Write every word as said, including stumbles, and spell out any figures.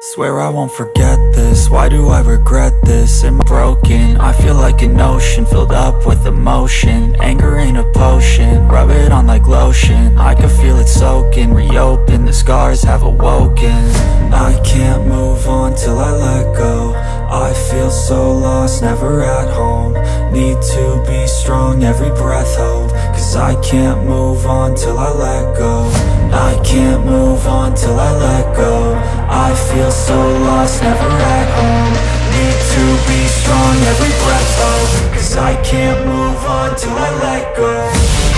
Swear I won't forget this, why do I regret this? Am I broken? I feel like an ocean filled up with emotion. Anger ain't a potion, rub it on like lotion. I can feel it soaking, reopen, the scars have awoken. I can't move on till I let go. I feel so lost, never at home. Need to be strong, every breath hold. Cause I can't move on till I let go. I can't move on till I let go. I feel so lost, never at home. Need to be strong, every breath hold. Cause I can't move on till I let go.